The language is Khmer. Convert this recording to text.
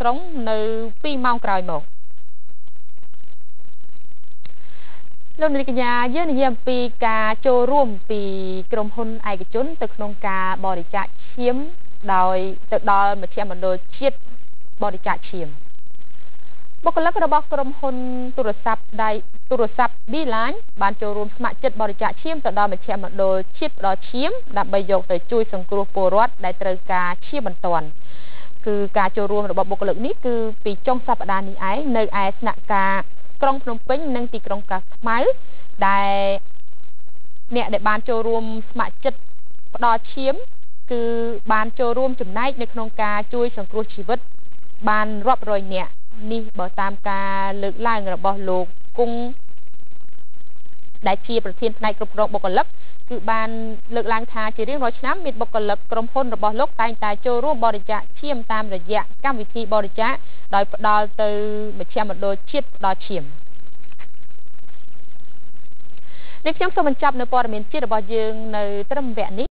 ក្រុងនៅ2ម៉ោងក្រោយមកលោកនាយកញ្ញាយើងនិយាយអំពីការចូលរួមពីក្រុមហ៊ុនឯកជនទៅក្នុងការបរិច្ចាគឈាមដោយទៅដល់មជ្ឈមណ្ឌលជាតិបរិច្ចាគឈាមបុគ្គលិករបស់ក្រុមហ៊ុនទូរស័ព្ទ Beeline បានចូលរួមស្ម័គ្រចិត្តបរិច្ចាគឈាមទៅដល់មជ្ឈមណ្ឌលជាតិផ្ដល់ឈាមដើម្បីយកទៅជួយសង្គ្រោះពលរដ្ឋដែលត្រូវការឈាមបន្ទាន់គឺការចូលរួមរបស់បុគ្គលិកនេះគឺពីចុងសប្តាហ៍នេះឯងនៅឯស្នាក់ការក្រុងភ្នំពេញនិងទីក្រុងកាខ្មៅដែលអ្នកដែលបានចូលរួមស្ម័គ្រចិត្តផ្ដល់ឈាមគឺបានចូលរួមចំណែកនៅក្នុងការជួយសង្គ្រោះជីវិតបានរាប់រយនាក់នេះបើតាមការលើកឡើងរបស់លោកគង់ដែលជាប្រធានផ្នែកគ្រប់គ្រងបុគ្គលិកគឺបានលើកឡើងថាជារៀងរាល់ឆ្នាំមានបុគ្គលិកក្រុមហ៊ុនរបស់លោកតែងតែចូលរួមបរិច្ចាគឈាមតាមរយៈកម្មវិធីបរិច្ចាគដោយផ្ដល់ទៅមជ្ឈមណ្ឌលជាតិផ្ដល់ឈាមនេះខ្ញុំសូមបញ្ចប់នៅព័ត៌មានជាតិរបស់យើងនៅត្រឹមវគ្គនេះ